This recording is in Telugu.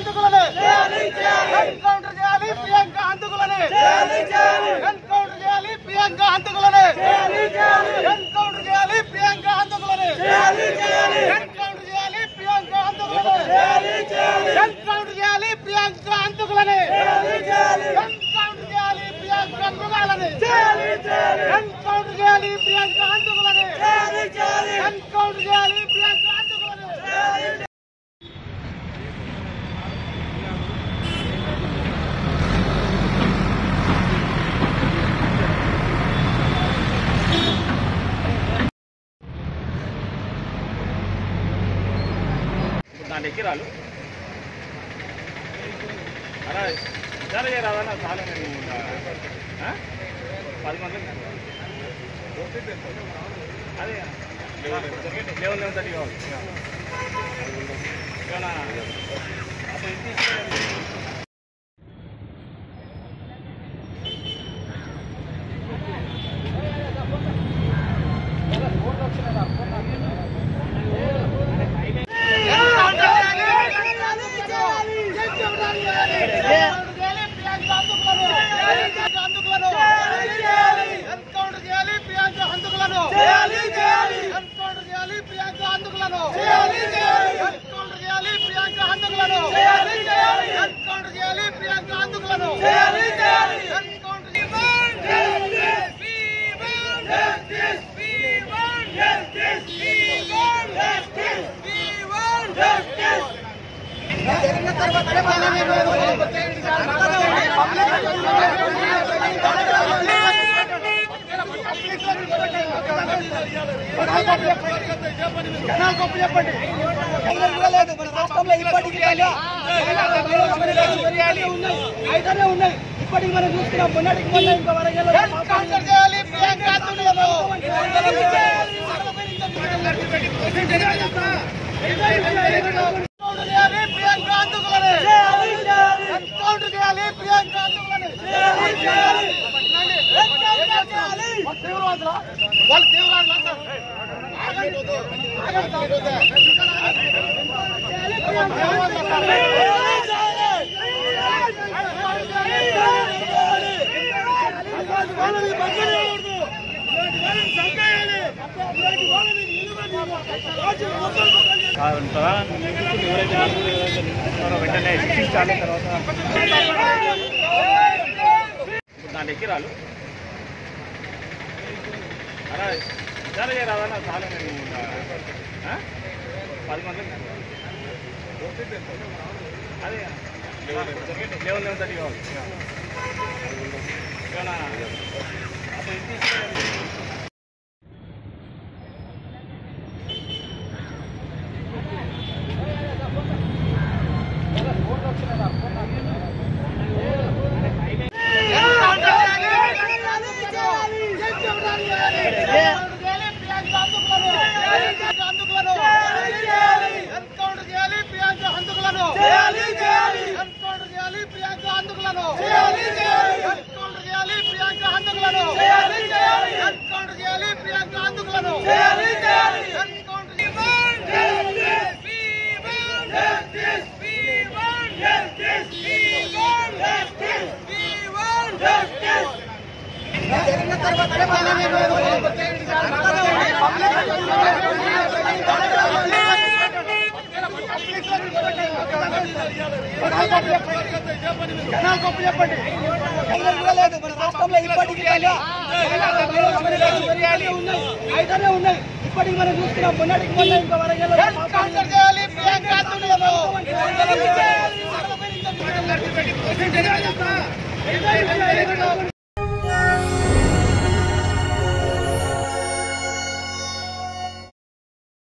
హంతకులను ఎన్కౌంటర్ చేయాలి ప్రియాంక హంతకులను ఎన్కౌంటర్ చేయాలి ప్రియాంక హంతకులను ఎన్కౌంటర్ చేయాలి ప్రియాంక హంతకులను ఎన్కౌంటర్ చేయాలి ప్రియాంక హంతకులను ఎన్కౌంటర్ చేయాలి ప్రియాంక హంతకులను ఎన్కౌంటర్ చేయాలి ప్రియాంక మృగాలను ఎన్కౌంటర్ చేయాలి ప్రియాంక హంతకులను ఎన్కౌంటర్ చేయాలి ప్రియాంక హంతకులను దాని ఎక్కిరాలు అలా విచారణ చేయరాదన్న చాలా నేను 10 మంది అదే 11:30 కావాలి ఏమన్నా చెప్పండి మన రాష్ట్రంలో ఇప్పటికీ అయితేనే ఉన్నాయి. ఇప్పటికి మనం చూస్తున్నాం మొన్నటికి మొన్న ఇంకా వరంగల్ చేయాలి ప్రియాంక హంతకులను ఎన్కౌంటర్ చేయాలి ప్రియాంక హంతకులను వాళ్ళు తీవ్రవాదులు అంటారు. వెంటనే శిక్షించాలి. తర్వాత దాని ఎక్కిరాలు అలా విచారణ చేయరాదన్న చాలా నేను 10 మంది అదే 11:30 కావాలి ఏమన్నా చెప్పండి మన రాష్ట్రంలో ఇప్పటికీ అయితేనే ఉన్నాయి. ఇప్పటికి మనం చూస్తున్నాం మొన్నటికి మొన్న ఇంకా వరంగల్ చేయాలి ప్రియాంక హంతకులను